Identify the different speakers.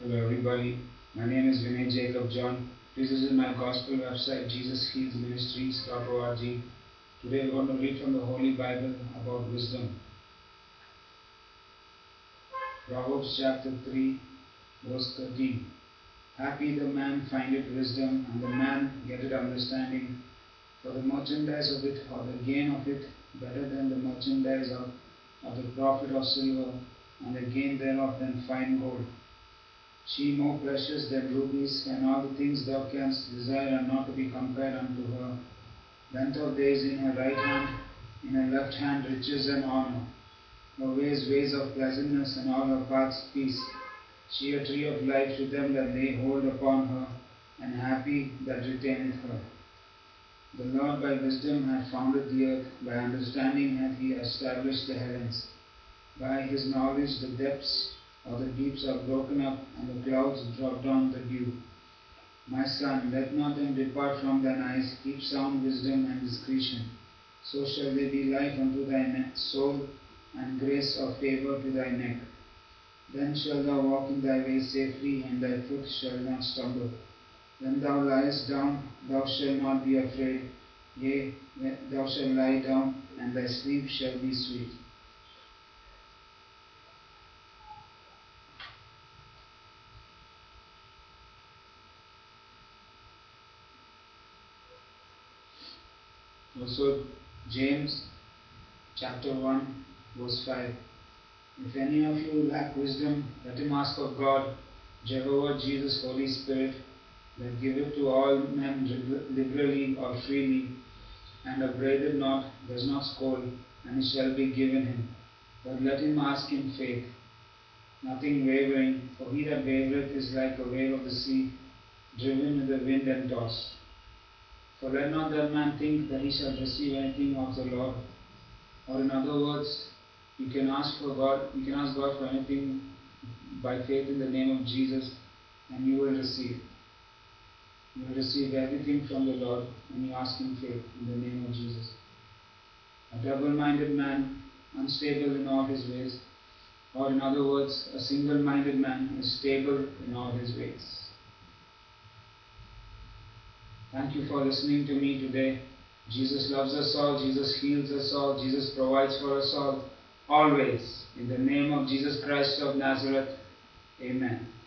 Speaker 1: Hello everybody, my name is Vinay Jacob John. Please visit my gospel website jesushealsministries.org. Today we're going to read from the Holy Bible about wisdom. Proverbs chapter 3 verse 13. Happy the man findeth wisdom, and the man getteth understanding. For the merchandise of it, or the gain of it, better than the merchandise of the profit of silver, and the gain thereof than fine gold. She more precious than rubies, and all the things thou canst desire are not to be compared unto her. Length of days in her right hand, in her left hand riches and honor. Her ways of pleasantness, and all her paths peace. She a tree of life to them that lay hold upon her, and happy that retaineth her. The Lord by wisdom hath founded the earth, by understanding hath he established the heavens. By his knowledge the depths or the deeps are broken up, and the clouds drop down the dew. My son, let not them depart from thine eyes. Keep sound wisdom and discretion. So shall they be life unto thy soul, and grace or favour to thy neck. Then shalt thou walk in thy way safely, and thy foot shall not stumble. When thou liest down, thou shalt not be afraid. Yea, thou shalt lie down, and thy sleep shall be sweet. Also, James chapter 1 verse 5. If any of you lack wisdom, let him ask of God, Jehovah, Jesus, Holy Spirit, that giveth to all men liberally or freely, and upbraideth not, does not scold, and it shall be given him. But let him ask in faith, nothing wavering, for he that wavereth is like a wave of the sea, driven with the wind and tossed. For let not that man think that he shall receive anything of the Lord. Or in other words, you can ask God for anything by faith in the name of Jesus, and you will receive. You will receive everything from the Lord when you ask in faith in the name of Jesus. A double-minded man, unstable in all his ways, or in other words, a single-minded man is stable in all his ways. Thank you for listening to me today. Jesus loves us all. Jesus heals us all. Jesus provides for us all. Always. In the name of Jesus Christ of Nazareth. Amen.